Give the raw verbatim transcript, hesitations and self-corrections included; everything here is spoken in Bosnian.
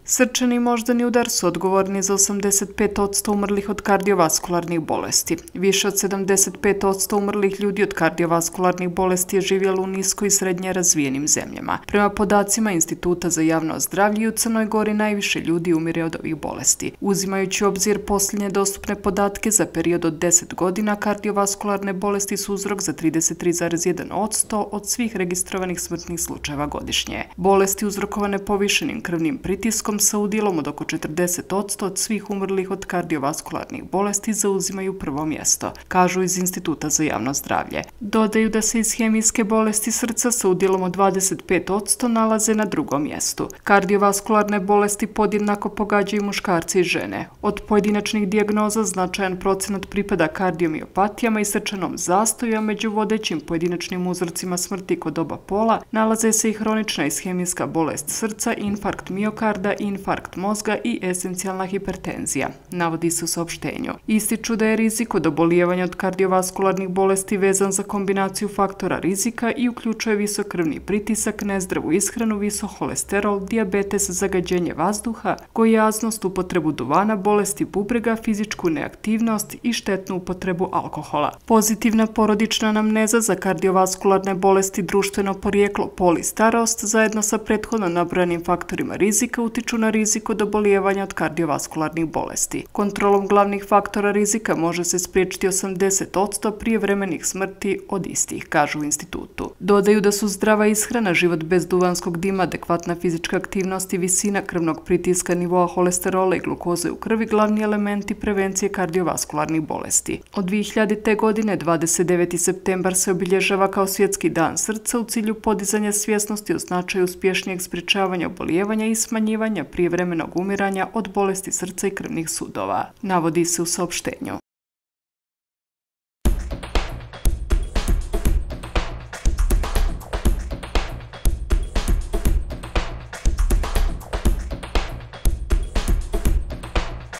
Srčani i moždani udar su odgovorni za osamdeset pet posto umrlih od kardiovaskularnih bolesti. Više od sedamdeset pet posto umrlih ljudi od kardiovaskularnih bolesti je živjelo u nisko i srednje razvijenim zemljama. Prema podacima Instituta za javno zdravlje, u Crnoj Gori najviše ljudi umire od ovih bolesti. Uzimajući u obzir posljednje dostupne podatke za period od deset godina, kardiovaskularne bolesti su uzrok za trideset tri zarez jedan posto od svih registrovanih smrtnih slučajeva godišnje. Bolesti uzrokovane povišenim krvnim pritiskom sa udjelom od oko četrdeset posto od svih umrlih od kardiovaskularnih bolesti zauzimaju prvo mjesto, kažu iz Instituta za javno zdravlje. Dodaju da se ishemijske bolesti srca sa udjelom od dvadeset pet posto nalaze na drugom mjestu. Kardiovaskularne bolesti podjednako pogađaju muškarce i žene. Od pojedinačnih dijagnoza značajan procenat pripada kardiomiopatijama i srčanom zastoju, a među vodećim pojedinačnim uzrocima smrti kod oba pola nalaze se i hronična ishemijska bolest srca, infarkt miokarda, infarkt mozga i esencijalna hipertenzija, navodi se u saopštenju. Ističu da je rizik od obolijevanja od kardiovaskularnih bolesti vezan za kombinaciju faktora rizika i uključuje visok krvni pritisak, nezdravu ishranu, visok holesterol, dijabetes, zagađenje vazduha, gojaznost, upotrebu duvana, bolesti bubrega, fizičku neaktivnost i štetnu upotrebu alkohola. Pozitivna porodična anamneza za kardiovaskularne bolesti, društveno porijeklo, pol i starost, zajedno sa prethodno nabrojanim faktorima rizika utiču na rizik od obolijevanja od kardiovaskularnih bolesti. Kontrolom glavnih faktora rizika može se spriječiti osamdeset posto prijevremenih smrti od istih, kažu u institutu. Dodaju da su zdrava ishrana, život bez duvanskog dima, adekvatna fizička aktivnost i visina krvnog pritiska, nivoa holesterola i glukoze u krvi glavni elementi prevencije kardiovaskularnih bolesti. Od dvije hiljadite. godine dvadeset deveti septembar se obilježava kao Svjetski dan srca u cilju podizanja svjesnosti o značaju uspješnijeg sprječavanja obolijevanja i smanjivanja prijevremenog umiranja od bolesti srca i krvnih sudova, navodi se u saopštenju.